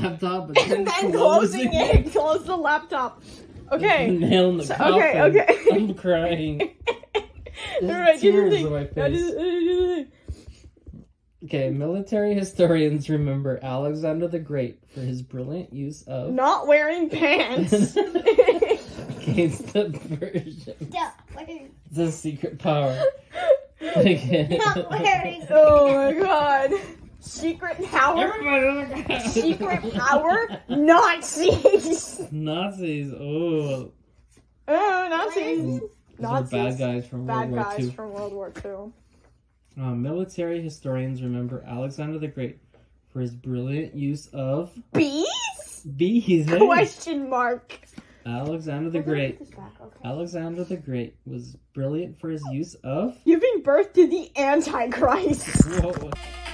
laptop, but and then closing it. Close the laptop. Okay. Nail in the coffin. Okay. I'm crying. Alright, do the thing. On my face. Okay, military historians remember Alexander the Great for his brilliant use of not wearing pants against the Persians. It's a secret power. Not wearing. Oh my god. Secret power? Secret power? Nazis! Nazis, oh. Oh, Nazis. These are bad guys from World War II. from World War II. Military historians remember Alexander the Great for his brilliant use of bees? Bees. Hey. Question mark. Alexander the Great. Alexander the Great was brilliant for his use of giving birth to the Antichrist. Whoa.